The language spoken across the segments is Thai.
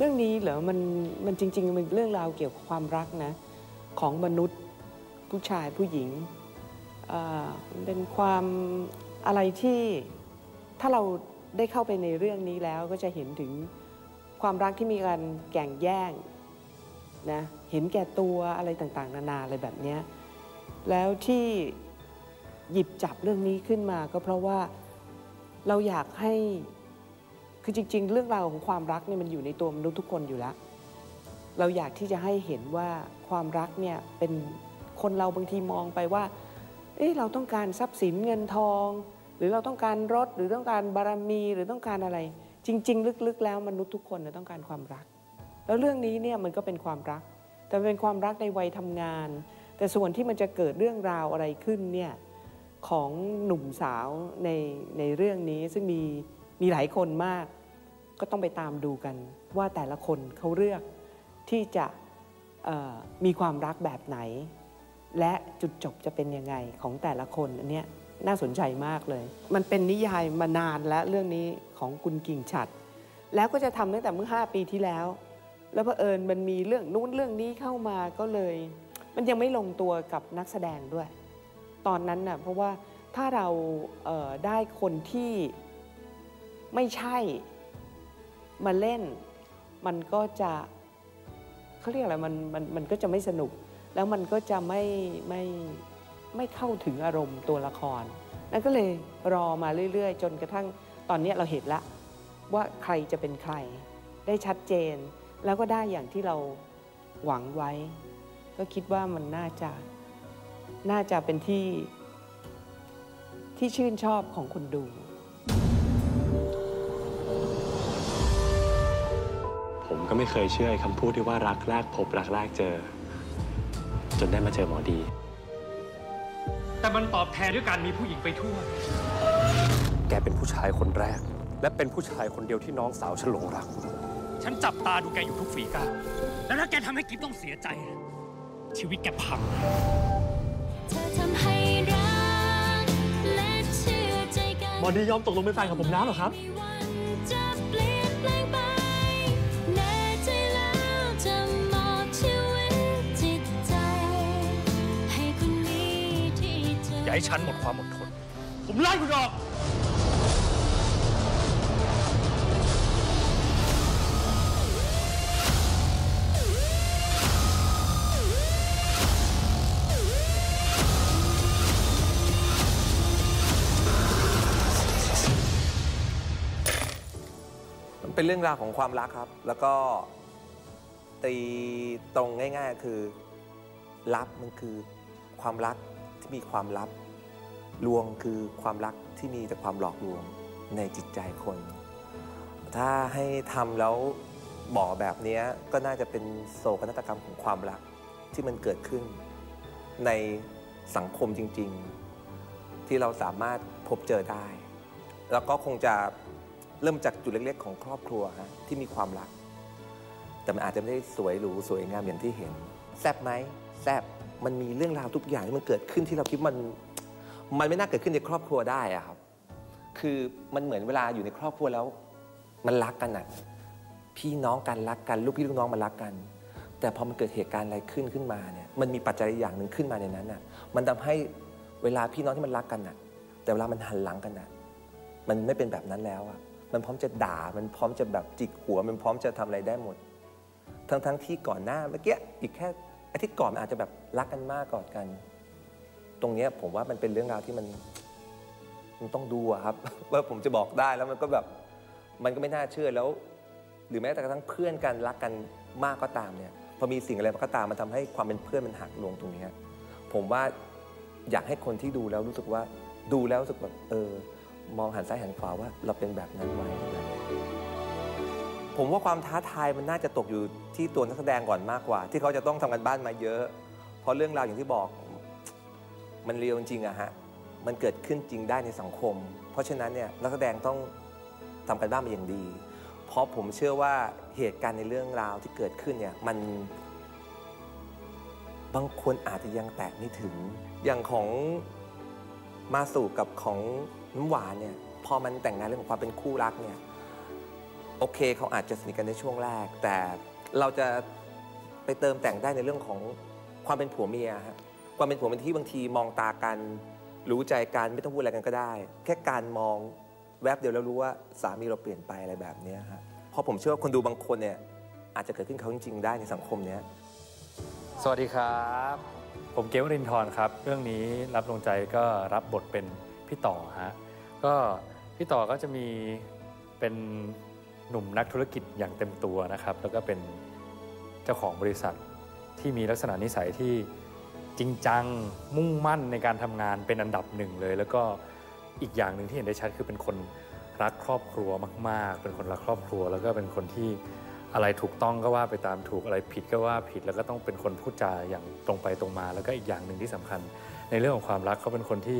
รื่องนี้เหรอมันจริงๆมันเรื่องราวเกี่ยวกับความรักนะของมนุษย์ผู้ชายผู้หญิงเป็นความอะไรที่ถ้าเราได้เข้าไปในเรื่องนี้แล้วก็จะเห็นถึงความรักที่มีการแข่งแย่งนะเห็นแก่ตัวอะไรต่างๆนานาอะไรแบบนี้แล้วที่หยิบจับเรื่องนี้ขึ้นมาก็เพราะว่าเราอยากให้คือจริงๆเรื่องราวของความรักเนี่ยมันอยู่ในตัวมนุษย์ทุกคนอยู่แล้วเราอยากที่จะให้เห็นว่าความรักเนี่ยเป็นคนเราบางทีมองไปว่าเราต้องการทรัพย์สินเงินทองหรือเราต้องการรถหรือต้องการบารมีหรือต้องการอะไรจริงๆลึกๆแล้วมนุษย์ทุกคนต้องการความรักแล้วเรื่องนี้เนี่ยมันก็เป็นความรักแต่เป็นความรักในวัยทำงานแต่ส่วนที่มันจะเกิดเรื่องราวอะไรขึ้นเนี่ยของหนุ่มสาวในเรื่องนี้ซึ่งมีหลายคนมากก็ต้องไปตามดูกันว่าแต่ละคนเขาเลือกที่จะมีความรักแบบไหนและจุดจบจะเป็นยังไงของแต่ละคนอันเนี้ยน่าสนใจมากเลยมันเป็นนิยายมานานแล้วเรื่องนี้ของคุณกิ่งฉัตรแล้วก็จะทำตั้งแต่เมื่อ5 ปีที่แล้วแล้วเผอิญมันมีเรื่องนู้นเรื่องนี้เข้ามาก็เลยมันยังไม่ลงตัวกับนักแสดงด้วยตอนนั้นน่ะเพราะว่าถ้าเราได้คนที่ไม่ใช่มาเล่นมันก็จะเขาเรียกอะไรมันก็จะไม่สนุกแล้วมันก็จะไม่เข้าถึงอารมณ์ตัวละครนั่นก็เลยรอมาเรื่อยๆจนกระทั่งตอนนี้เราเห็นละว่าใครจะเป็นใครได้ชัดเจนแล้วก็ได้อย่างที่เราหวังไว้ก็คิดว่ามันน่าจะเป็นที่ชื่นชอบของคนดูผมก็ไม่เคยเชื่อคำพูดที่ว่ารักแรกพบรักแรกเจอจนได้มาเจอหมอดีแต่มันตอบแทนด้วยการมีผู้หญิงไปทั่วแกเป็นผู้ชายคนแรกและเป็นผู้ชายคนเดียวที่น้องสาวฉันหลงรักฉันจับตาดูแกอยู่ทุกฝีก้าวแล้วถ้าแกทำให้กิ๊บต้องเสียใจชีวิตแกพังหมอดียอมตกลงเป็นแฟนกับผมแล้วเหรอครับอย่าให้ฉันหมดความอดทนผมไล่คุณออกมันเป็นเรื่องราวของความรักครับแล้วก็ตีตรงง่ายๆคือลับมันคือความรักที่มีความลับลวงคือความรักที่มีแต่ความหลอกลวงในจิตใจคนถ้าให้ทำแล้วบอกแบบนี้ก็น่าจะเป็นโศกนาฏกรรมของความรักที่มันเกิดขึ้นในสังคมจริงๆที่เราสามารถพบเจอได้แล้วก็คงจะเริ่มจากจุดเล็กๆของครอบครัวฮะที่มีความรักแต่มันอาจจะไม่ได้สวยหรูสวยงามอย่างที่เห็นแซ่บไหมแซ่บมันมีเรื่องราวทุกอย่างที่มันเกิดขึ้นที่เราคิดมันไม่น่าเกิดขึ้นในครอบครัวได้อะครับคือมันเหมือนเวลาอยู่ในครอบครัวแล้วมันรักกันอะพี่น้องกันรักกันลูกพี่ลูกน้องมันรักกันแต่พอมันเกิดเหตุการณ์อะไรขึ้นมาเนี่ยมันมีปัจจัยอย่างหนึ่งขึ้นมาในนั้นอะมันทำให้เวลาพี่น้องที่มันรักกันอะแต่เวลามันหันหลังกันอะมันไม่เป็นแบบนั้นแล้วอะมันพร้อมจะด่ามันพร้อมจะแบบจิกหัวมันพร้อมจะทำอะไรได้หมดทั้งที่ก่อนหน้าเมื่อกี้อีกแค่อาทิตย์ก่อนมันอาจจะแบบรักกันมากกอดกันตรงนี้ผมว่ามันเป็นเรื่องราวที่มันต้องดูครับว่าผมจะบอกได้แล้วมันก็แบบมันก็ไม่น่าเชื่อแล้วหรือแม้แต่กระทั่งเพื่อนกันรักกันมากก็ตามเนี่ยพอมีสิ่งอะไรก็ตามมันทำให้ความเป็นเพื่อนมันหักลงตรงนี้ผมว่าอยากให้คนที่ดูแล้วรู้สึกว่าดูแล้วรู้สึกแบบมองหันซ้ายหันขวาว่าเราเป็นแบบนั้นไหมผมว่าความท้าทายมันน่าจะตกอยู่ที่ตัวนักแสดงก่อนมากกว่าที่เขาจะต้องทำกันบ้านมาเยอะเพราะเรื่องราวอย่างที่บอกมันเรียลจริงอะฮะมันเกิดขึ้นจริงได้ในสังคมเพราะฉะนั้นเนี่ยนักแสดงต้องทำกันบ้านมาอย่างดีเพราะผมเชื่อว่าเหตุการณ์ในเรื่องราวที่เกิดขึ้นเนี่ยมันบางคนอาจจะยังแตะไม่ถึงอย่างของมาสู่กับของน้ำหวานเนี่ยพอมันแต่งงานเรื่องของความเป็นคู่รักเนี่ยโโอเคเขาอาจจะสนิทกันในช่วงแรกแต่เราจะไปเติมแต่งได้ในเรื่องของความเป็นผัวเมียฮะความเป็นผัวเมียที่บางทีมองตากันรู้ใจกันไม่ต้องพูดอะไรกันก็ได้แค่การมองแวบเดียวแล้วรู้ว่าสามีเราเปลี่ยนไปอะไรแบบนี้ฮะเพราะผมเชื่อว่าคนดูบางคนเนี่ยอาจจะเกิดขึ้นเขาจริงๆได้ในสังคมนี้สวัสดีครับผมเกวรินทร์ครับเรื่องนี้รับลงใจก็รับบทเป็นพี่ต่อฮะก็พี่ต่อก็จะมีเป็นหนุ่มนักธุรกิจอย่างเต็มตัวนะครับแล้วก็เป็นเจ้าของบริษัทที่มีลักษณะนิสัยที่จริงจังมุ่งมั่นในการทำงานเป็นอันดับหนึ่งเลยแล้วก็อีกอย่างหนึ่งที่เห็นได้ชัดคือเป็นคนรักครอบครัวมากๆเป็นคนรักครอบครัวแล้วก็เป็นคนที่อะไรถูกต้องก็ว่าไปตามถูกอะไรผิดก็ว่าผิดแล้วก็ต้องเป็นคนพูดจาอย่างตรงไปตรงมาแล้วก็อีกอย่างหนึ่งที่สำคัญในเรื่องของความรักเขาเป็นคนที่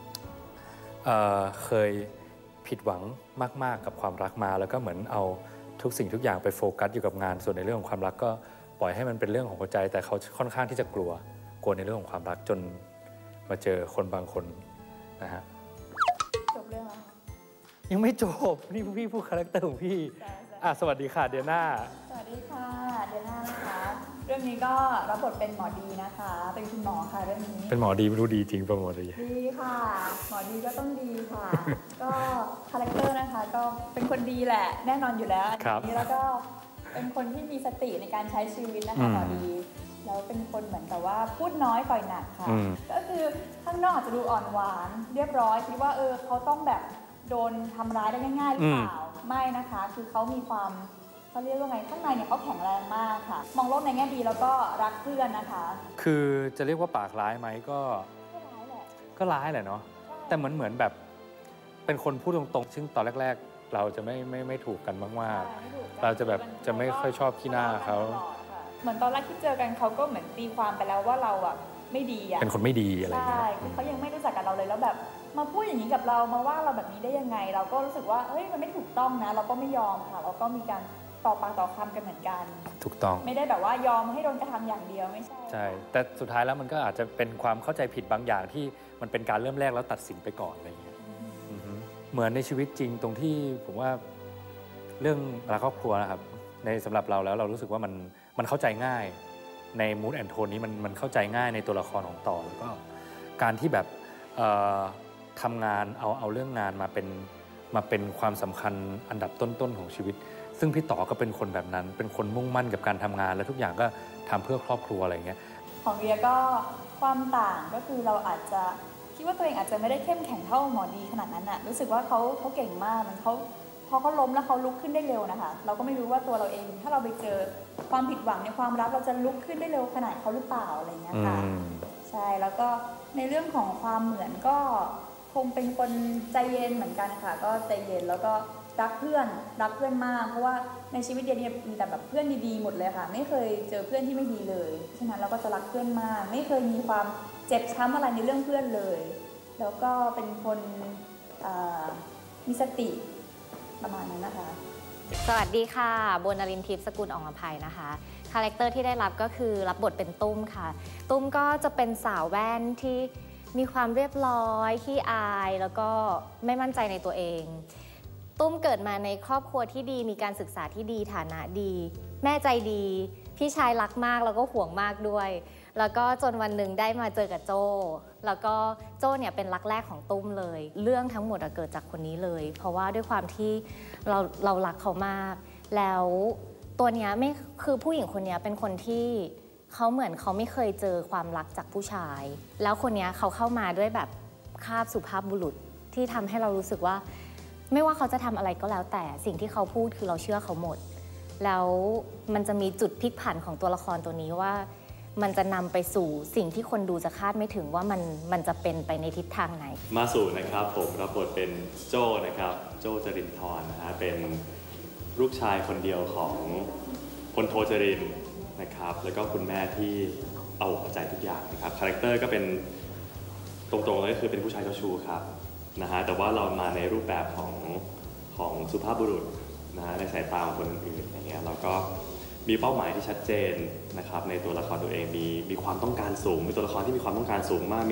เคยผิดหวังมากๆกับความรักมาแล้วก็เหมือนเอาทุกสิ่งทุกอย่างไปโฟกัสอยู่กับงานส่วนในเรื่องของความรักก็ปล่อยให้มันเป็นเรื่องของหัวใจแต่เขาค่อนข้างที่จะกลัวในเรื่องของความรักจนมาเจอคนบางคนนะฮะจบเรื่องแล้วยังไม่จบนี่พี่พูดคาแรคเตอร์ของพี่สวัสดีค่ะเดียน่าสวัสดีค่ะเดียน่านะคะเรื่องนี้ก็รับบทเป็นหมอดีนะคะเป็นคุณหมอค่ะเรื่องนี้เป็นหมอดีไม่รู้ดีจริงป่ะหมอดีดีค่ะหมอดีก็ต้องดีค่ะก็คาแรคเตอร์นะคะก็เป็นคนดีแหละแน่นอนอยู่แล้วอันนี้แล้วก็เป็นคนที่มีสติในการใช้ชีวิตนะคะหมอดีแล้วเป็นคนเหมือนกับว่าพูดน้อยปล่อยหนักค่ะก็คือข้างนอกอาจจะดูอ่อนหวานเรียบร้อยคิดว่าเขาต้องแบบโดนทำร้ายได้ง่ายๆหรือเปล่าไม่นะคะคือเขามีความเขาเรียกว่าไงข้างในเนี่ยเขาแข็งแรงมากค่ะมองโลกในแง่ดีแล้วก็รักเพื่อนนะคะคือจะเรียกว่าปากร้ายไหมก็ร้ายแหละก็ร้ายแหละเนาะแต่เหมือนแบบเป็นคนพูดตรงๆซึ่งตอนแรกๆเราจะไม่ถูกกันมากๆเราจะแบบจะไม่ค่อยชอบขี้หน้าเขาเหมือนตอนแรกที่เจอกันเขาก็เหมือนตีความไปแล้วว่าเราอ่ะไม่ดีอ่ะเป็นคนไม่ดีอะไรอย่างเงี้ยใช่คือเขายังไม่รู้จักกับเราเลยแล้วแบบมาพูดอย่างนี้กับเรามาว่าเราแบบนี้ได้ยังไงเราก็รู้สึกว่าเฮ้ยมันไม่ถูกต้องนะเราก็ไม่ยอมค่ะเราก็มีการต่อปากต่อคำกันเหมือนกันถูกต้องไม่ได้แบบว่ายอมให้โดนกระทำอย่างเดียวไม่ใช่ใช่แต่สุดท้ายแล้วมันก็อาจจะเป็นความเข้าใจผิดบางอย่างที่มันเป็นการเริ่มแรกแล้วตัดสินไปก่อนอะไรอย่างเงี้ยเหมือนในชีวิตจริงตรงที่ผมว่าเรื่องรักครอบครัวนะครับในสำหรับเราแล้วเรารู้สึกว่ามันเข้าใจง่ายในมูดแอนโทนนี้มันเข้าใจง่ายในตัวละครของต่อแล้วก็การที่แบบทำงานเอาเรื่องงานมาเป็นความสำคัญอันดับต้นๆของชีวิตซึ่งพี่ต่อก็เป็นคนแบบนั้นเป็นคนมุ่งมั่นกับการทำงานและทุกอย่างก็ทำเพื่อครอบครัวอะไรเงี้ยของเรียก็ความต่างก็คือเราอาจจะคิดว่าตัวเองอาจจะไม่ได้เข้มแข็งเท่าหมอดีขนาดนั้นน่ะรู้สึกว่าเขาเก่งมากมันพอเขาล้มแล้วเขาลุกขึ้นได้เร็วนะคะเราก็ไม่รู้ว่าตัวเราเองถ้าเราไปเจอความผิดหวังในความรักเราจะลุกขึ้นได้เร็วขนาดเขาหรือเปล่าอะไรเงี้ยค่ะใช่แล้วก็ในเรื่องของความเหมือนก็คงเป็นคนใจเย็นเหมือนกันค่ะก็ใจเย็นแล้วก็รักเพื่อนมากเพราะว่าในชีวิตเดียมีแต่แบบเพื่อนดีๆหมดเลยค่ะไม่เคยเจอเพื่อนที่ไม่ดีเลยฉะนั้นเราก็จะรักเพื่อนมากไม่เคยมีความเจ็บช้ำอะไรในเรื่องเพื่อนเลยแล้วก็เป็นคนมีสติประมาณนั้นนะคะสวัสดีค่ะโบนรินทร์ทิพย์สกุลอ่องอภัยนะคะคาแรคเตอร์ที่ได้รับก็คือรับบทเป็นตุ้มค่ะตุ้มก็จะเป็นสาวแว่นที่มีความเรียบร้อยขี้อายแล้วก็ไม่มั่นใจในตัวเองตุ้มเกิดมาในครอบครัวที่ดีมีการศึกษาที่ดีฐานะดีแม่ใจดีพี่ชายรักมากแล้วก็ห่วงมากด้วยแล้วก็จนวันหนึ่งได้มาเจอกับโจ้แล้วก็โจ้เนี่ยเป็นรักแรกของตุ้มเลยเรื่องทั้งหมดเกิดจากคนนี้เลยเพราะว่าด้วยความที่เรารักเขามากแล้วตัวเนี้ยไม่คือผู้หญิงคนนี้เป็นคนที่เขาเหมือนเขาไม่เคยเจอความรักจากผู้ชายแล้วคนนี้เขาเข้ามาด้วยแบบคาบสุภาพบุรุษที่ทำให้เรารู้สึกว่าไม่ว่าเขาจะทำอะไรก็แล้วแต่สิ่งที่เขาพูดคือเราเชื่อเขาหมดแล้วมันจะมีจุดพลิกผันของตัวละครตัวนี้ว่ามันจะนำไปสู่สิ่งที่คนดูจะคาดไม่ถึงว่ามันจะเป็นไปในทิศทางไหนมาสู่นะครับผมรับบทเป็นโจ้นะครับโจ้จรินทร์นะฮะเป็นลูกชายคนเดียวของพลโทจรินทร์นะครับแล้วก็คุณแม่ที่เอาใจทุกอย่างนะครับคาแรคเตอร์ก็เป็นตรงๆเลยคือเป็นผู้ชายเจ้าชู้ครับนะฮะแต่ว่าเรามาในรูปแบบของสุภาพบุรุษนะฮะในสายตาของคนอื่นอย่างเงี้ยเราก็มีเป้าหมายที่ชัดเจนนะครับในตัวละครตัวเองมีความต้องการสูงมีตัวละครที่มีความต้องการสูงมาก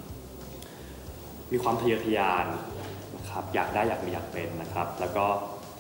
มีความทะเยอทะยานนะครับอยากได้อยากมีอยากเป็นนะครับแล้วก็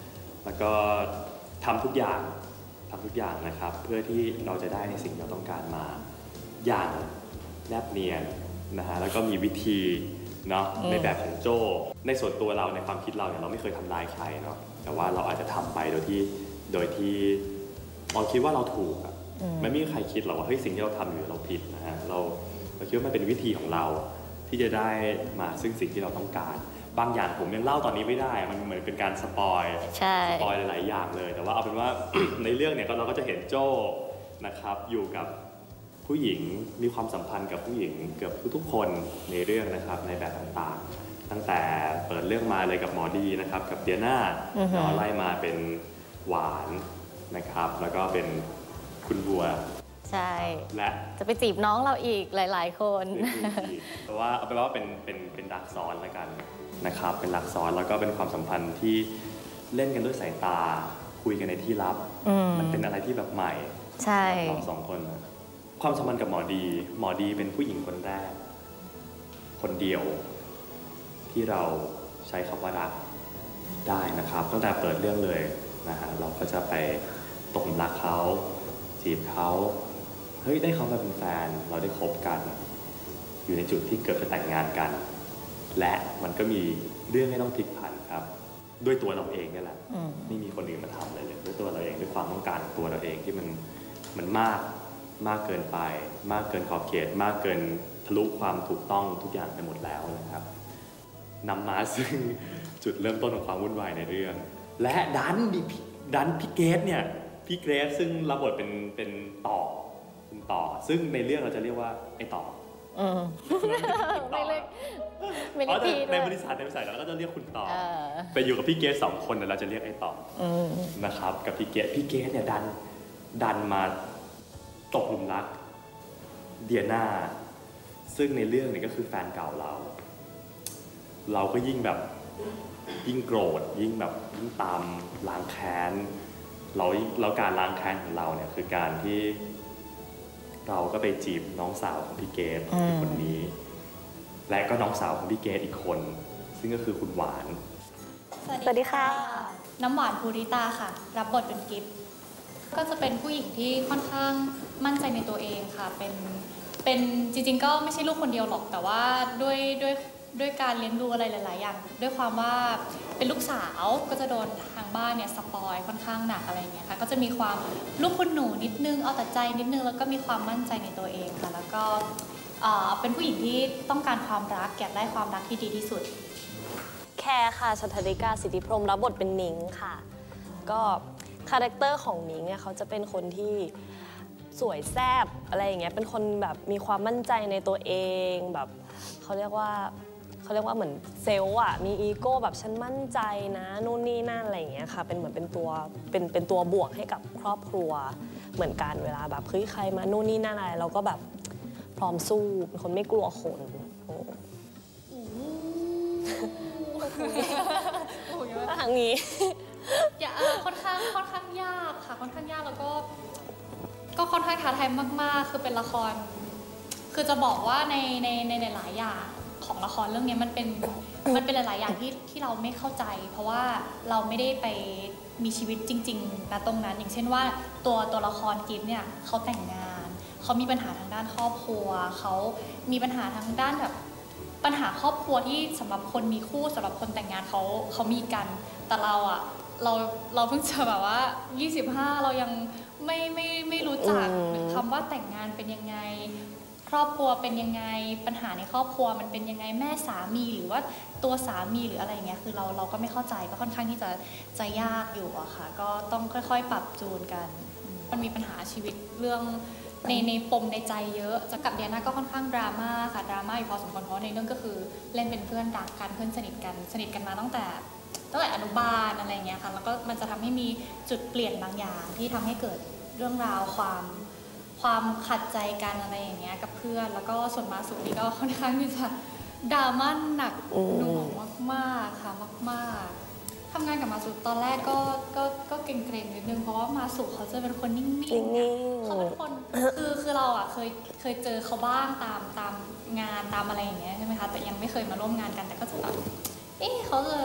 แล้วก็ทำทุกอย่างนะครับเพื่อที่เราจะได้ในสิ่งที่เราต้องการมาอย่างแนบเนียนนะฮะแล้วก็มีวิธีเนาะในแบบของโจ้ในส่วนตัวเราในความคิดเราเนี่ยเราไม่เคยทำร้ายใครเนาะแต่ว่าเราอาจจะทำไปโดยที่เราคิดว่าเราถูกไม่มีใครคิดหรอกว่าเฮ้ยสิ่งที่เราทำอยู่เราผิดนะฮะเราคิดว่ามันเป็นวิธีของเราที่จะได้มาซึ่งสิ่งที่เราต้องการบางอย่างผมยังเล่าตอนนี้ไม่ได้มันเหมือนเป็นการสปอยหลายๆอย่างเลยแต่ว่าเอาเป็นว่า ในเรื่องเนี่ยเราก็จะเห็นโจ้นะครับอยู่กับผู้หญิงมีความสัมพันธ์กับผู้หญิงเกือบทุกๆคนในเรื่องนะครับในแบบต่างๆตั้งแต่เปิดเรื่องมาเลยกับหมอดีนะครับกับเดียน่าไล่มาเป็นหวานนะครับแล้วก็เป็นคุณบัวใช่และจะไปจีบน้องเราอีกหลายๆคนแต่ว่าเอาเป็นว่าเป็นรักซ้อนแล้วกันนะครับเป็นรักซ้อนแล้วก็เป็นความสัมพันธ์ที่เล่นกันด้วยสายตาคุยกันในที่ลับมันเป็นอะไรที่แบบใหม่ใช่เราสองคนความสัมพันธ์กับหมอดีเป็นผู้หญิงคนแรกคนเดียวที่เราใช้คำว่ารักได้นะครับตั้งแต่เปิดเรื่องเลยนะฮะเราก็จะไปตกหลุมรักเขาจีบเขาเฮ้ยได้เขามาเป็นแฟนเราได้คบกันอยู่ในจุดที่เกือบจะแต่งงานกันและมันก็มีเรื่องให้ต้องพลิกผันครับด้วยตัวเราเองนี่แหละไม่มีคนอื่นมาทำเลยด้วยตัวเราเองด้วยความต้องการตัวเราเองที่มันมากเกินไปมากเกินขอบเขตมากเกินทะลุความถูกต้องทุกอย่างไปหมดแล้วนะครับนำมาซึ่งจุดเริ่มต้นของความวุ่นวายในเรื่องและดันพี่เกรซเนี่ยพี่เกรซซึ่งรับบทเป็นต่อคุณต่อซึ่งในเรื่องเราจะเรียกว่าไอ้ต่อไม่เรียกในบริษัทเราก็จะเรียกคุณต่อไปอยู่กับพี่เกรซ2 คนเราจะเรียกไอ้ต่อนะครับกับพี่เกรซเนี่ยดันมาตกหลุมรักเดียน่าซึ่งในเรื่องเนี่ยก็คือแฟนเก่าเราก็ยิ่งแบบยิ่งโกรธยิ่งตามล้างแค้นเราการล้างแค้นของเราเนี่ยคือการที่เราก็ไปจีบน้องสาวของพี่เกรซคนนี้และก็น้องสาวของพี่เกรซอีกคนซึ่งก็คือคุณหวานสวัสดีค่ะน้ำหวานภูริตาค่ะรับบทเป็นกิฟต์ก็จะเป็นผู้หญิงที่ค่อนข้างมั่นใจในตัวเองค่ะเป็นจริงๆก็ไม่ใช่ลูกคนเดียวหรอกแต่ว่าด้วยการเลี้ยงดูอะไรหลายๆอย่างด้วยความว่าเป็นลูกสาวก็จะโดนทางบ้านเนี่ยสปอยค่อนข้างหนักอะไรอย่างเงี้ยค่ะก็จะมีความลูกคุณหนูนิดนึงเอาแต่ใจนิดนึงแล้วก็มีความมั่นใจในตัวเองค่ะแล้วก็เป็นผู้หญิงที่ต้องการความรักอยากได้ความรักที่ดีที่สุดแคร์ค่ะชันธริกาสิทธิพรหมรับบทเป็นนิ้งค่ะก็คาแรคเตอร์ของนิ้งเนี่ยเขาจะเป็นคนที่สวยแซ่บอะไรอย่างเงี้ยเป็นคนแบบมีความมั่นใจในตัวเองแบบเขาเรียกว่าเหมือนเซลล์อ่ะมีอีโก้แบบฉันมั่นใจนะนู่นนี่นั่นอะไรอย่างเงี้ยค่ะเป็นเหมือนเป็นตัวบวกให้กับครอบครัวเหมือนกันเวลาแบบเฮ้ยใครมานู่นนี่นั่นอะไรเราก็แบบพร้อมสู้เป็นคนไม่กลัวคนทางนี้ค่อนข้างยากค่ะค่อนข้างยากแล้วก็ค่อนข้างท้าทายมากๆคือเป็นละครคือจะบอกว่าในหลายอย่างของละครเรื่องนี้มันเป็นหลายๆอย่างที่เราไม่เข้าใจเพราะว่าเราไม่ได้ไปมีชีวิตจริงๆณตรงนั้นอย่างเช่นว่าตัวละครกิฟต์เนี่ยเขาแต่งงานเขามีปัญหาทางด้านครอบครัวเขามีปัญหาทางด้านแบบปัญหาครอบครัวที่สำหรับคนมีคู่สำหรับคนแต่งงานเขามีกันแต่เราเพิ่งจะแบบว่า25เรายังไม่รู้จักคำว่าแต่งงานเป็นยังไงครอบครัวเป็นยังไงปัญหาในครอบครัวมันเป็นยังไงแม่สามีหรือว่าตัวสามีหรืออะไรอย่างเงี้ยคือเราก็ไม่เข้าใจก็ค่อนข้างที่จะยากอยู่อะค่ะก็ต้องค่อยๆปรับจูนกันมันมีปัญหาชีวิตเรื่องในปมในใจเยอะจะกับเดียน่าก็ค่อนข้างดราม่าค่ะดราม่าอยู่พอสมควรเพราะในเรื่องก็คือเล่นเป็นเพื่อนรักกันเพื่อนสนิทกันมาตั้งแต่อนุบาลอะไรเงี้ยค่ะแล้วก็มันจะทำให้มีจุดเปลี่ยนบางอย่างที่ทำให้เกิดเรื่องราวความขัดใจกันอะไรอย่างเงี้ยกับเพื่อนแล้วก็ส่วนมาสุนี่ก็ค่อนข้างที่จะดราม่าหนักหน่วงมากๆค่ะมากๆทำงานกับมาสุตอนแรกก็เกรงๆนิดนึงเพราะว่ามาสุเขาจะเป็นคนนิ่งๆเขาเป็นคนคือเราอ่ะเคยเจอเขาบ้างตามงานตามอะไรอย่างเงี้ยใช่ไหมคะแต่ยังไม่เคยมาร่วมงานกันแต่ก็จะแบบเขาจะ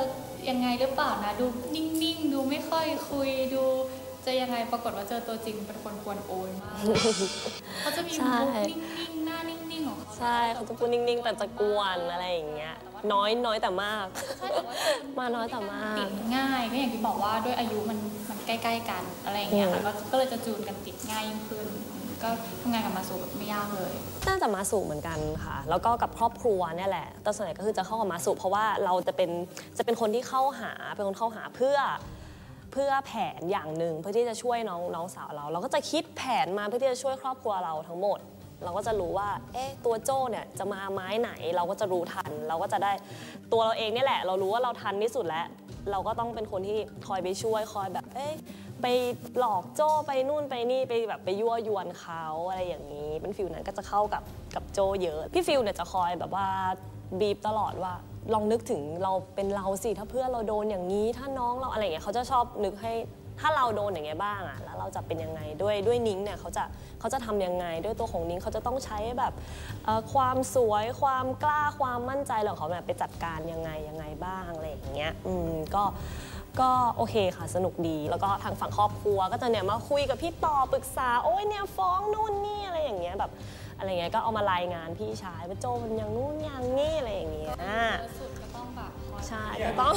ยังไงหรือเปล่านะดูนิ่งๆดูไม่ค่อยคุยดูจะยังไงปรากฏว่าเจอตัวจริงเป็นคนกวนโอนมากเขาจะมีมุกนิ่งๆหน้านิ่งๆของเขาใช่เขาจะพูดนิ่งๆแต่จะกวนอะไรอย่างเงี้ยน้อยแต่มากมาน้อยแต่มากติดง่ายก็อย่างที่บอกว่าด้วยอายุมันใกล้ๆกันอะไรอย่างเงี้ยค่ะก็เลยจะจูนกันติดง่ายยิ่งขึ้นก็ทำงานกับมาสูไม่ยากเลยน่าจะมาสูเหมือนกันค่ะแล้วก็กับครอบครัวเนี่ยแหละแต่ส่วนใหญ่ก็คือจะเข้ากับมาสูเพราะว่าเราจะเป็นคนที่เข้าหาเป็นคนเข้าหาเพื่อแผนอย่างหนึ่งเพื่อที่จะช่วยน้องสาวเราก็จะคิดแผนมาเพื่อที่จะช่วยครอบครัวเราทั้งหมดเราก็จะรู้ว่าตัวโจ้เนี่ยจะมาไม้ไหนเราก็จะรู้ทันเราก็จะได้ตัวเราเองเนี่ยแหละเรารู้ว่าเราทันที่สุดแล้วเราก็ต้องเป็นคนที่คอยไปช่วยคอยแบบไปหลอกโจ้ไปนู่นไปนี่ไปแบบไปยั่วยวนเขาอะไรอย่างนี้เป็นฟิลนั้นก็จะเข้ากับโจ้เยอะพี่ฟิลเนี่ยจะคอยแบบว่าบีบตลอดว่าลองนึกถึงเราเป็นเราสิถ้าเพื่อนเราโดนอย่างนี้ถ้าน้องเราอะไรอย่างเงี้ยเขาจะชอบนึกให้ถ้าเราโดนอย่างเงี้ยบ้างอ่ะแล้วเราจะเป็นยังไงด้วยนิ้งเนี่ยเขาจะทำยังไงด้วยตัวของนิ้งเขาจะต้องใช้แบบความสวยความกล้าความมั่นใจของเขาแบบไปจัดการยังไงบ้างอะไรอย่างเงี้ยก็โอเคค่ะสนุกดีแล้วก็ทางฝั่งครอบครัวก็จะเนี่ยมาคุยกับพี่ต่อปรึกษาโอ้ยเนี่ยฟ้องนู่นนี่อะไรอย่างเงี้ยแบบอะไรเงี้ยก็เอามารายงานพี่ชายว่าโจมันอย่างนู่นอย่างนี่อะไรอย่างเงี้ยสุดก็ต้องแบบใช่ก็ต้อง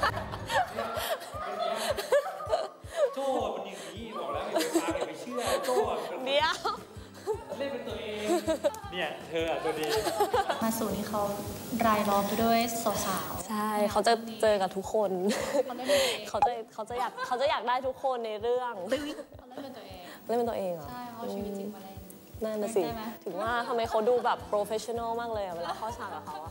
โจ้มันอย่างนี้บอกแล้วอย่าไปฟังอย่าไปเชื่อโจ้เดี๋ยวเล่นเป็นตัวเองเนี่ยเธอตัวดีมาสู่นี่เขารายล้อมไปด้วยสาวๆใช่เขาจะเจอกับทุกคนเขาจะอยากได้ทุกคนในเรื่องเขาเล่นเป็นตัวเองเหรอใช่เขาชีวิตจริงมาเล่นนั่นน่ะสิถึงว่าทำไมเขาดูแบบโปรเฟชชั่นอลมากเลยเวลาเข้าฉากกับเขา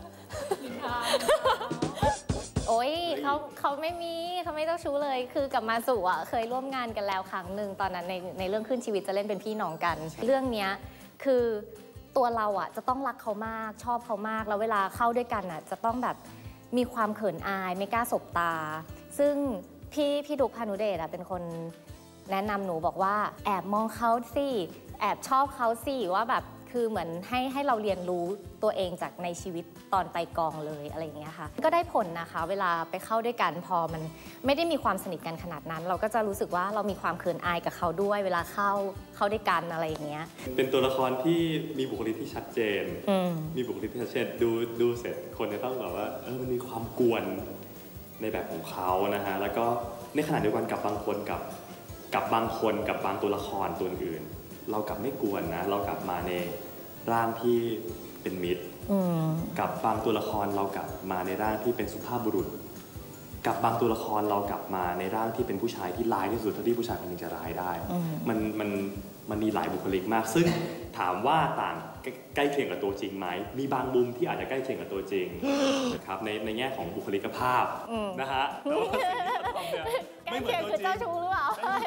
โอ้ยเขาไม่เจ้าชู้เลยคือกับมาสู่อ่ะเคยร่วมงานกันแล้วครั้งหนึ่งตอนนั้นในเรื่องขึ้นชีวิตจะเล่นเป็นพี่น้องกันเรื่องเนี้ยคือตัวเราอ่ะจะต้องรักเขามากชอบเขามากแล้วเวลาเข้าด้วยกันอ่ะจะต้องแบบมีความเขินอายไม่กล้าสบตาซึ่งพี่ดุ๊กพานุเดชอ่ะเป็นคนแนะนำหนูบอกว่าแอบมองเขาสิแอบชอบเขาสิว่าแบบคือเหมือนให้เราเรียนรู้ตัวเองจากในชีวิตตอนไปกองเลยอะไรอย่างเงี้ยค่ะก็ได้ผลนะคะเวลาไปเข้าด้วยกันพอมันไม่ได้มีความสนิทกันขนาดนั้น เราก็จะรู้สึกว่าเรามีความเขินอายกับเขาด้วยเวลาเข้าด้วยกันอะไรอย่างเงี้ยเป็นตัวละครที่มีบุคลิกที่ชัดเจนมีบุคลิกที่ชัดเจนดูเสร็จคนจะต้องแบบว่ามันมีความกวนในแบบของเขานะฮะแล้วก็ในขณะเดียวกันกับบางคนกับบางตัวละครตัวอื่นเรากลับไม่กวนนะเรากลับมาในร่างที่เป็นมิตรกับบางตัวละครเรากลับมาในร่างที่เป็นสุภาพบุรุษกับบางตัวละครเรากลับมาในร่างที่เป็นผู้ชายที่ร้ายที่สุดเท่าที่ผู้ชายคนนึงจะร้ายได้มันมีหลายบุคลิกมากซึ่งถามว่าต่างใกล้เคียงกับตัวจริงไหมมีบางมุมที่อาจจะใกล้เคียงกับตัวจริงนะครับในแง่ของบุคลิกภาพนะฮะใกล้เคียงคือเจ้าชู้หรือเปล่า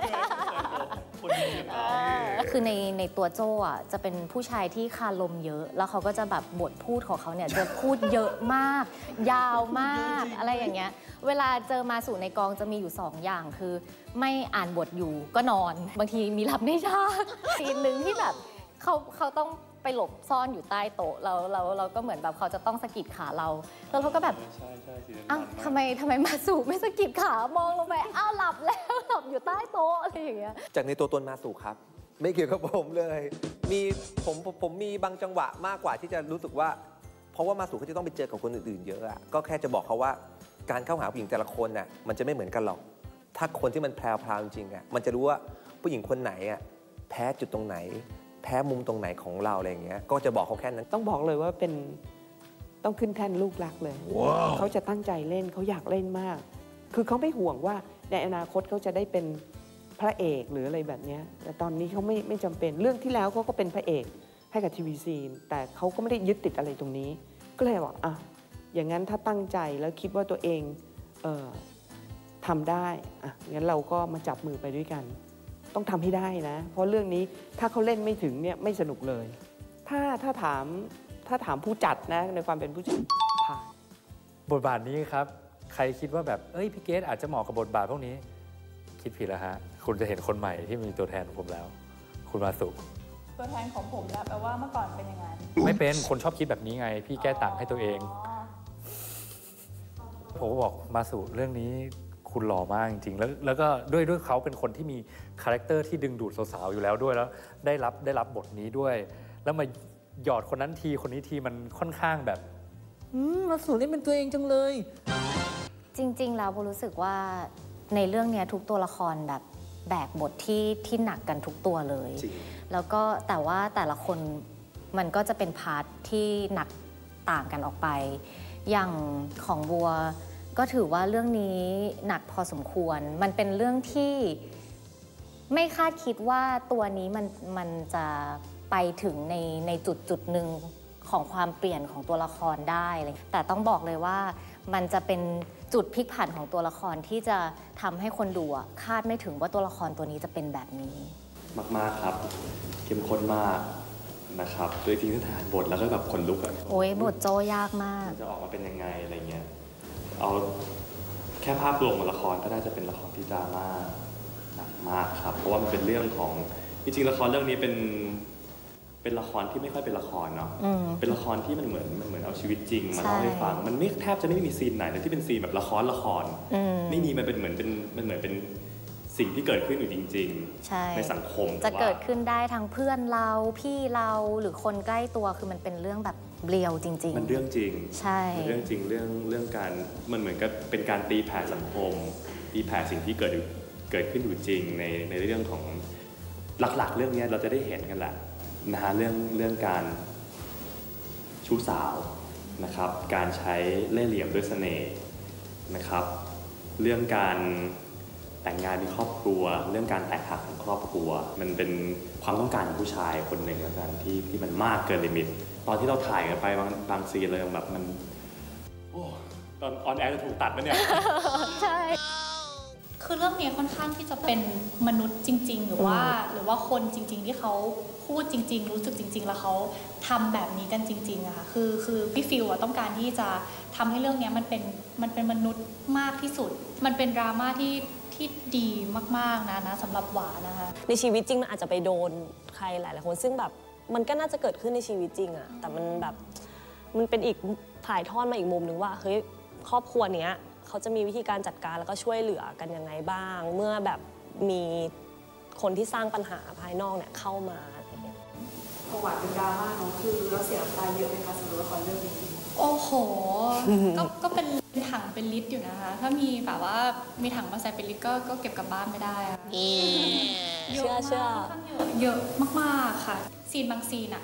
คือในตัวโจ้อะจะเป็นผู้ชายที่คารมเยอะแล้วเขาก็จะแบบบทพูดของเขาเนี่ยจะพูดเยอะมากยาวมากอะไรอย่างเงี้ยเวลาเจอมาสู่ในกองจะมีอยู่2อย่างคือไม่อ่านบทอยู่ก็นอนบางทีมีหลับในฉากซีนหนึ่งที่แบบเขาต้องไปหลบซ่อนอยู่ใต้โต๊ะเราก็เหมือนแบบเขาจะต้องสะกิดขาเราแล้วเขาก็แบบอ้าวทำไมมาสู่ไม่สะกิดขามองลงไปอ้าวหลับแล้วหลับอยู่ใต้โต๊ะอะไรอย่างเงี้ยจากในตัวตนมาสู่ครับไม่เกี่ยวกับผมเลยมีผมมีบางจังหวะมากกว่าที่จะรู้สึกว่าเพราะว่ามาสู่เขาจะต้องไปเจอกับคนอื่นๆเยอะอะก็แค่จะบอกเขาว่าการเข้าหาผู้หญิงแต่ละคนน่ะมันจะไม่เหมือนกันหรอกถ้าคนที่มันแพรวๆจริงๆอะมันจะรู้ว่าผู้หญิงคนไหนอะแพ้จุดตรงไหนแพ้มุมตรงไหนของเราอะไรอย่างเงี้ยก็จะบอกเขาแค่นั้นต้องบอกเลยว่าต้องขึ้นแท่นลูกรักเลย wow. เขาจะตั้งใจเล่นเขาอยากเล่นมากคือเขาไม่ห่วงว่าในอนาคตเขาจะได้เป็นพระเอกหรืออะไรแบบนี้แต่ตอนนี้เขาไม่จำเป็นเรื่องที่แล้วเขาก็เป็นพระเอกให้กับทีวีซีนแต่เขาก็ไม่ได้ยึดติดอะไรตรงนี้ก็เลยบอกอ่ะอย่างนั้นถ้าตั้งใจแล้วคิดว่าตัวเองทำได้อ่ะงั้นเราก็มาจับมือไปด้วยกันต้องทำให้ได้นะเพราะเรื่องนี้ถ้าเขาเล่นไม่ถึงเนี่ยไม่สนุกเลยถ้าถามผู้จัดนะในความเป็นผู้จัดผ่านบทบาทนี้ครับใครคิดว่าแบบพี่เกรซอาจจะเหมาะกับบทบาทพวกนี้คิดผิดแล้วฮะคุณจะเห็นคนใหม่ที่มีตัวแทนของผมแล้วคุณมาสุตัวแทนของผมแล้วแปลว่าเมื่อก่อนเป็นยังไงไม่เป็นคนชอบคิดแบบนี้ไงพี่แก้ต่างให้ตัวเองผมก็บอกมาสู่เรื่องนี้คุณหล่อมากจริงๆแล้วก็ด้วยเขาเป็นคนที่มีคาแรคเตอร์ที่ดึงดูดสาวๆอยู่แล้วด้วยแล้วได้รับบทนี้ด้วย แล้วมาหยอดคนนั้นทีคนนี้ทีมันค่อนข้างแบบมาสู่เล่นเป็นตัวเองจังเลยจริงๆแล้วโบรู้สึกว่าในเรื่องนี้ทุกตัวละครแบบแบกบทที่หนักกันทุกตัวเลยแล้วก็แต่ว่าแต่ละคนมันก็จะเป็นพาร์ทที่หนักต่างกันออกไปอย่างของบัวก็ถือว่าเรื่องนี้หนักพอสมควรมันเป็นเรื่องที่ไม่คาดคิดว่าตัวนี้มันจะไปถึงในจุดหนึ่งของความเปลี่ยนของตัวละครได้แต่ต้องบอกเลยว่ามันจะเป็นจุดพลิกผันของตัวละครที่จะทำให้คนดูคาดไม่ถึงว่าตัวละครตัวนี้จะเป็นแบบนี้มากๆครับเข้มข้นมากนะครับด้วยทีมทหารบทแล้วก็แบบขนลุกอะโอ้ยบทโจยากมากจะออกมาเป็นยังไงอะไรเงี้ยเอาแค่ภาพรวมของละครก็น่าจะเป็นละครที่ดราม่าหนักมากครับเพราะว่ามันเป็นเรื่องของจริงๆละครเรื่องนี้เป็นละครที่ไม่ค่อยเป็นละครเนาะเป็นละครที่มันเหมือนเอาชีวิตจริงมาเล่าให้ฟังมันไม่แทบจะไม่มีซีนไหนเลยที่เป็นซีนแบบละครไม่มีมันเหมือนเป็นสิ่งที่เกิดขึ้นอยู่จริงๆในสังคมจะเกิดขึ้นได้ทั้งเพื่อนเราพี่เราหรือคนใกล้ตัวคือมันเป็นเรื่องแบบเรียวจริงๆมันเรื่องจริงใช่เรื่องจริงเรื่องการมันเหมือนกับเป็นการตีแผ่สังคมตีแผ่สิ่งที่เกิดขึ้นอยู่จริงในเรื่องของหลักๆเรื่องนี้เราจะได้เห็นกันแหละนะฮะเรื่องการชู้สาวนะครับการใช้เล่ห์เหลี่ยมด้วยเสน่ห์นะครับเรื่องการแต่งงานมีครอบครัวเรื่องการแตกหักของครอบครัวมันเป็นความต้องการของผู้ชายคนหนึ่งแล้วกันที่มันมากเกินลิมิตตอนที่เราถ่ายกันไปบางซีนเลยแบบมันโอ้ตอนออนแอร์จะถูกตัดไหมเนี่ยใช่คือเรื่องนี้ค่อนข้างที่จะเป็นมนุษย์จริงๆหรือว่าคนจริงๆที่เขาพูดจริงๆรู้สึกจริงๆแล้วเขาทำแบบนี้กันจริงๆอะค่ะคือพี่ฟิลต้องการที่จะทำให้เรื่องนี้มันเป็นมนุษย์มากที่สุดมันเป็นดราม่าที่ดีมากๆนะสำหรับหวานนะคะในชีวิตจริงมันอาจจะไปโดนใครหลายๆคนซึ่งแบบมันก็น่าจะเกิดขึ้นในชีวิตจริงอะแต่มันแบบมันเป็นอีกถ่ายทอดมาอีกมุมนึงว่าเฮ้ยครอบครัวเนี้ยเขาจะมีวิธีการจัดการแล้วก็ช่วยเหลือกันยังไงบ้างเมื่อแบบมีคนที่สร้างปัญหาภายนอกเนี่ยเข้ามาอะไรอย่างเงี้ยประวัติเป็นดราม่าเนาะคือเราเสียน้ำตาเยอะไหมคะสำหรับละครเรื่องนี้โอ้โหก็เป็นถังเป็นลิตรอยู่นะคะถ้ามีแบบว่ามีถังมาใส่เป็นลิตรก็เก็บกลับบ้านไม่ได้อะเชื่อเยอะมากๆค่ะซีนบางซีนอะ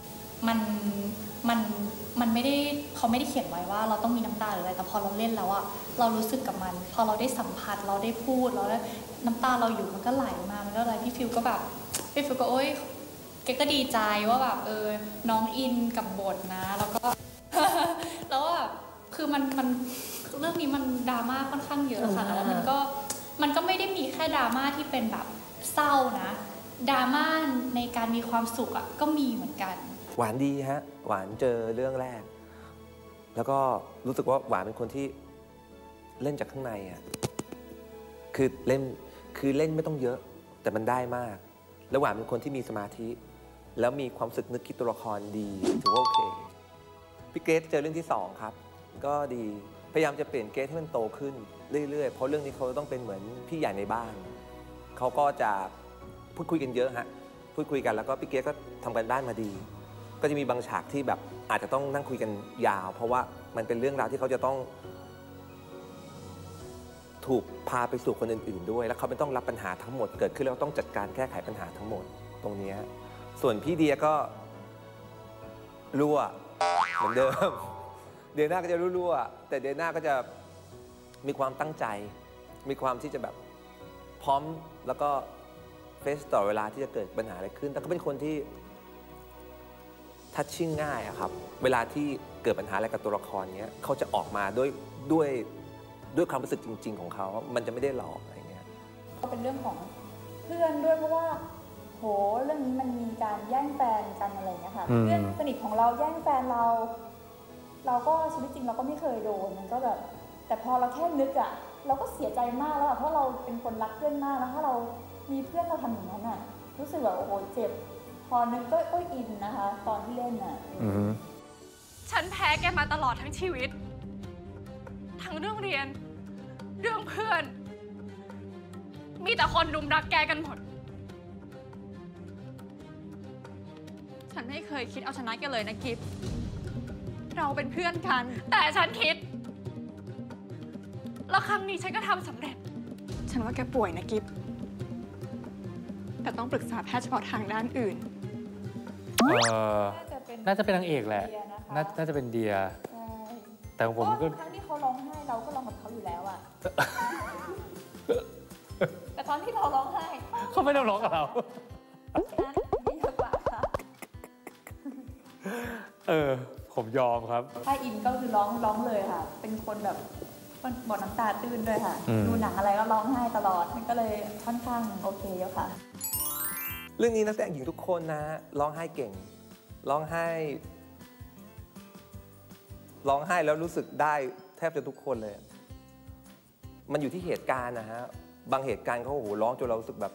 มันไม่ได้เขาไม่ได้เขียนไว้ว่าเราต้องมีน้ำตาหรืออะไรแต่พอเราเล่นแล้วอะเรารู้สึกกับมันพอเราได้สัมผัสเราได้พูดเราได้น้ำตาเราอยู่มันก็ไหลมามันก็อะไรพี่ฟิวก็โอ๊ยแกก็ดีใจว่าแบบน้องอินกับบทนะแล้วก็แล้วแบบคือมันเรื่องนี้มันดราม่าค่อนข้างเยอะค่ะแล้วมันก็ไม่ได้มีแค่ดราม่าที่เป็นแบบเศร้านะดราม่าในการมีความสุขอะก็มีเหมือนกันหวานดีฮะหวานเจอเรื่องแรกแล้วก็รู้สึกว่าหวานเป็นคนที่เล่นจากข้างในอ่ะคือเล่นไม่ต้องเยอะแต่มันได้มากแล้วหวานเป็นคนที่มีสมาธิแล้วมีความสึกนึกคิดตัวละครดีถือว่าโอเคพี่เกรซเจอเรื่องที่2ครับก็ดีพยายามจะเปลี่ยนเกรซให้มันโตขึ้นเรื่อยๆเพราะเรื่องนี้เขาต้องเป็นเหมือนพี่ใหญ่ในบ้านเขาก็จะพูดคุยกันเยอะฮะพูดคุยกันแล้วก็พี่เกรซก็ทำกันบ้านมาดีก็จะมีบางฉากที่แบบอาจจะต้องนั่งคุยกันยาวเพราะว่ามันเป็นเรื่องราวที่เขาจะต้องถูกพาไปสู่คนอื่นๆด้วยแล้วเขาไม่ต้องรับปัญหาทั้งหมดเกิดขึ้นแล้วต้องจัดการแก้ไขปัญหาทั้งหมดตรงนี้ส่วนพี่เดียก็รั่วเหมือนเดิมเดือนหน้าก็จะรั่วแต่เดือนหน้าก็จะมีความตั้งใจมีความที่จะแบบพร้อมแล้วก็เฟซต่อเวลาที่จะเกิดปัญหาอะไรขึ้นแต่ก็เป็นคนที่ทัชชิ่งง่ายอะครับเวลาที่เกิดปัญหาอะไรกับตัวละครเนี้ยเขาจะออกมาด้วยความรู้สึกจริงๆของเขามันจะไม่ได้หลอกอะไรเงี้ยก็เป็นเรื่องของเพื่อนด้วยเพราะว่าโหเรื่องนี้มันมีการแย่งแฟนกันอะไรเงี้ยค่ะเพื่อนสนิทของเราแย่งแฟนเราก็ชีวิตจริงเราก็ไม่เคยโดนมันก็แบบแต่พอเราแค่นึกอะเราก็เสียใจมากแล้วเพราะเราเป็นคนรักเพื่อนมากแล้วถ้าเรามีเพื่อนเราทำอย่างนั้นอะรู้สึกแบบโอ้โหเจ็บพอนึกก็อินนะคะตอนที่เล่นน่ะฉันแพ้แกมาตลอดทั้งชีวิตททั้งเรื่องเรียน เรื่องเพื่อน มีแต่คนรุมรักแกกันหมด ฉันไม่เคยคิดเอาชนะแกเลยนะกิฟเราเป็นเพื่อนกัน แต่ฉันคิด แล้วครั้งนี้ฉันก็ทำสำเร็จ ฉันว่าแกป่วยนะกิฟแต่ต้องปรึกษาแพทย์เฉพาะทางด้านอื่นน่าจะเป็นนางเอกแหละเดียนะคะน่าจะเป็นเดียใช่แต่ของผมก็ครั้งที่เขาร้องไห้เราก็ร้องกับเขาอยู่แล้วอะ แต่ตอนที่เราร้องไห้เขาไม่ต้องร้องกับเรานั้นดีกว่าค่ะผมยอมครับถ้าอินก็คือร้องเลยค่ะ เป็นคนแบบบอดน้ำตาตื้นด้วยค่ะ ดูหนังอะไรก็ร้องไห้ตลอดมันก็เลยค่อนข้างโอเคแล้วค่ะเรื่องนี้นักแสดงหญิงทุกคนนะร้องไห้เก่งร้องไห้แล้วรู้สึกได้แทบจะทุกคนเลย มันอยู่ที่เหตุการณ์นะฮะบางเหตุการณ์เขาโอ้โหร้องจนเรารู้สึกแบบ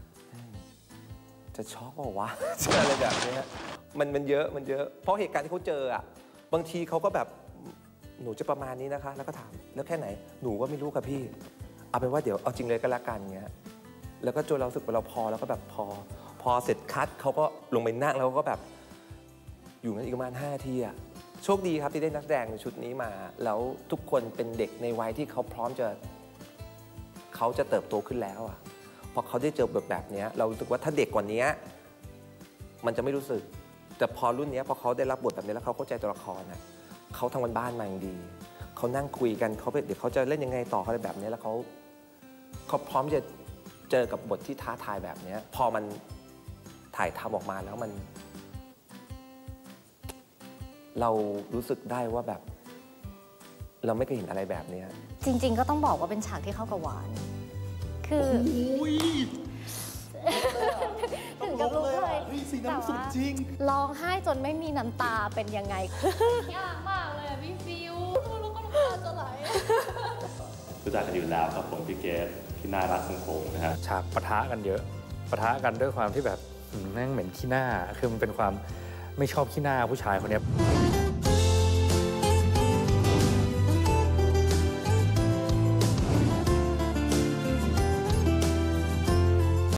จะช็อกเปล่าวะ อะไรแบบนี้มันเยอะเพราะเหตุการณ์ที่เขาเจออ่ะบางทีเขาก็แบบหนูจะประมาณนี้นะคะ แล้วก็ถามแล้วแค่ไหนหนูก็ไม่รู้ค่ะพี่เอาเป็นว่าเดี๋ยวเอาจริงเลยก็แล้วกันเงี้ยแล้วก็จนเรารู้สึกว่าเราพอแล้วก็แบบพอเสร็จคัดเขาก็ลงไปนั่งแล้วก็แบบอยู่นั้นอีกประมาณ5 นาทีอ่ะโชคดีครับที่ได้นักแสดงในชุดนี้มาแล้วทุกคนเป็นเด็กในวัยที่เขาพร้อมเขาจะเติบโตขึ้นแล้วอ่ะพอเขาได้เจอแบบนี้เรารู้สึกว่าถ้าเด็กกว่านี้มันจะไม่รู้สึกแต่พอรุ่นนี้พอเขาได้รับบทแบบนี้แล้วเขาเข้าใจตัวละครนะเขาทำกันบ้านมาอย่างดีเขานั่งคุยกันเดี๋ยวเขาจะเล่นยังไงต่ออะไรแบบนี้แล้วเขาพร้อมจะเจอกับบทที่ท้าทายแบบนี้พอมันถ่ายทำออกมาแล้วมันเรารู้สึกได้ว่าแบบเราไม่เคยเห็นอะไรแบบนี้จริงๆก็ต้องบอกว่าเป็นฉากที่เข้ากับหวาน คือถึงกับลุกเลยแต่ว่าร้องไห้จนไม่มีน้ำตาเป็นยังไงยากมากเลยอะพี่ฟิวแล้วก็น้ำตาจะไหลรู้จักกันอยู่แล้วครับผมพี่เกสที่น่ารักของผมนะฮะฉากปะทะกันเยอะปะทะกันด้วยความที่แบบแม่งเหม็นขี้หน้าคือมันเป็นความไม่ชอบขี้หน้าผู้ชายคนนี้